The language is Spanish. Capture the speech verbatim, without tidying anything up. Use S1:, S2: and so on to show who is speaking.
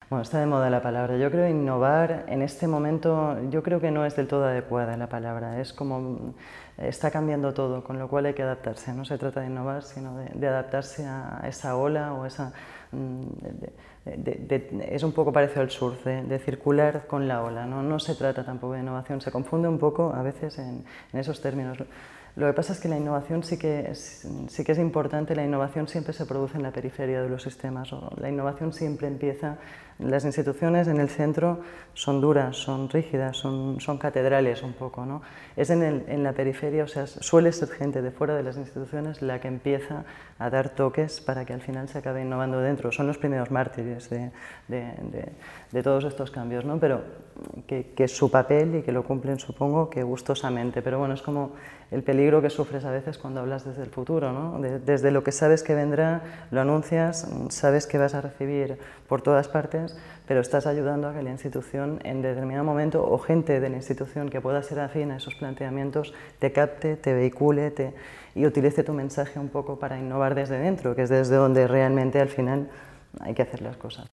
S1: Bueno, está de moda la palabra. Yo creo innovar en este momento, yo creo que no es del todo adecuada la palabra. Es como está cambiando todo, con lo cual hay que adaptarse. No se trata de innovar, sino de, de adaptarse a esa ola o esa... De, de, de, es un poco parecido al surf, de, de circular con la ola. ¿no? No se trata tampoco de innovación, se confunde un poco a veces en, en esos términos. Lo que pasa es que la innovación sí que, es, sí que es importante, la innovación siempre se produce en la periferia de los sistemas, o la innovación siempre empieza, las instituciones en el centro son duras, son rígidas, son, son catedrales un poco, ¿no? Es en, el, en la periferia, o sea, suele ser gente de fuera de las instituciones la que empieza a dar toques para que al final se acabe innovando dentro, son los primeros mártires de, de, de, de todos estos cambios, ¿no? Pero que, que es su papel y que lo cumplen, supongo, que gustosamente, pero bueno, es como el peligro que sufres a veces cuando hablas desde el futuro, ¿no? De, desde lo que sabes que vendrá, lo anuncias, sabes que vas a recibir por todas partes, pero estás ayudando a que la institución en determinado momento, o gente de la institución que pueda ser afín a esos planteamientos, te capte, te vehicule te, y utilice tu mensaje un poco para innovar desde dentro, que es desde donde realmente al final hay que hacer las cosas.